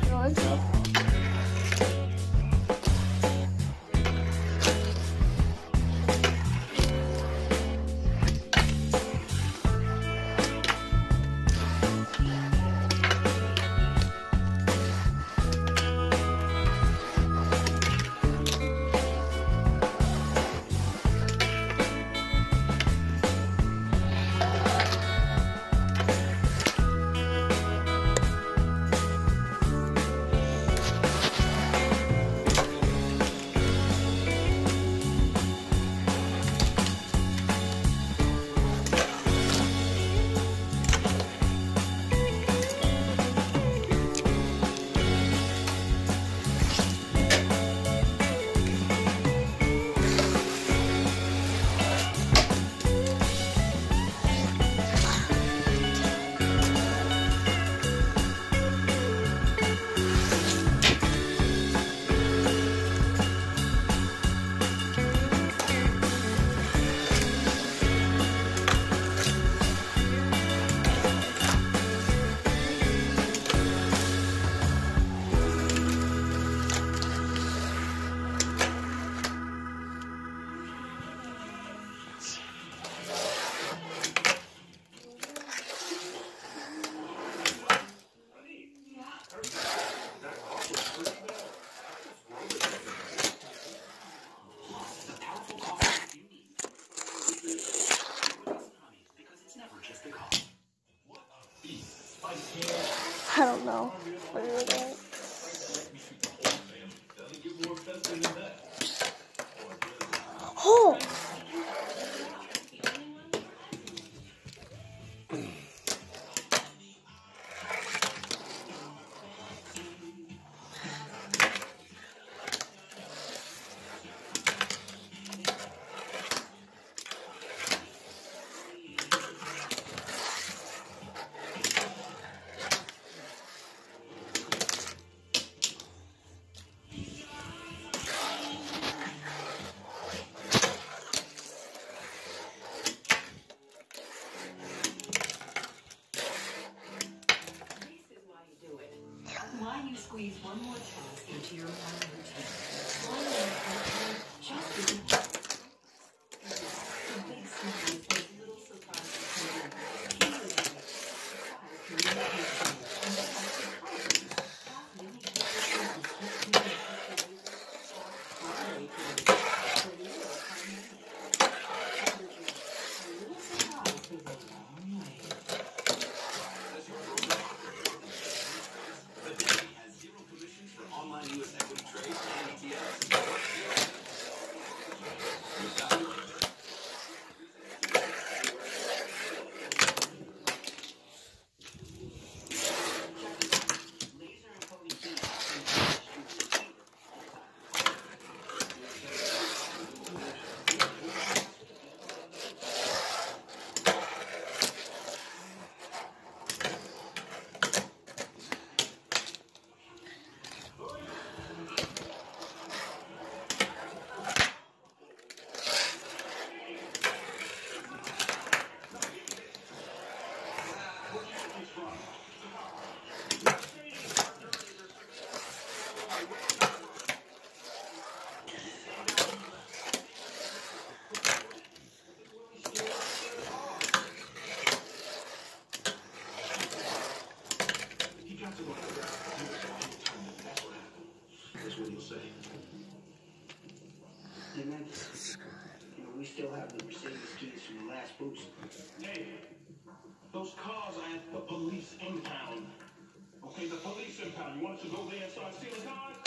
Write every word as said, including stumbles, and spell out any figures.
Let's go. I don't know. What are you doing? Oh! Why you squeeze one more task into your morning routine? Why you just isn't the big smiles, those little surprises from Hey man, you know, we still have the Mercedes keys from the last boost. Hey, those cars are at the police impound. Okay, the police impound. You want us to go there and start stealing cars?